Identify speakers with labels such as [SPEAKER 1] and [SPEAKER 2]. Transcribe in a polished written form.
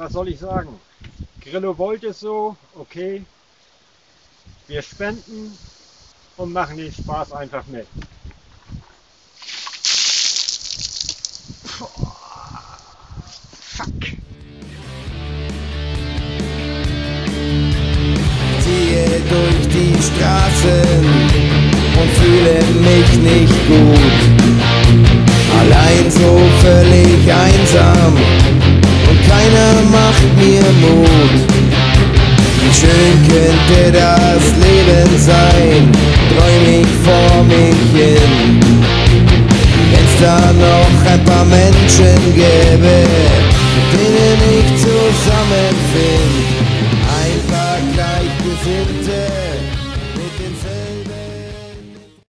[SPEAKER 1] was soll ich sagen? Grillo wollte es so, okay. Wir spenden und machen den Spaß einfach mit. Fuck.
[SPEAKER 2] Ziehe durch die Straßen und fühle mich nicht gut. Allein so völlig einsam und keiner macht mir Mut. Wie schön könnte das Leben sein, träum ich vor mich hin. Wenn's da noch ein paar Menschen gäbe, mit denen ich zusammenfind. Ein paar Gleichgesinnte mit denselben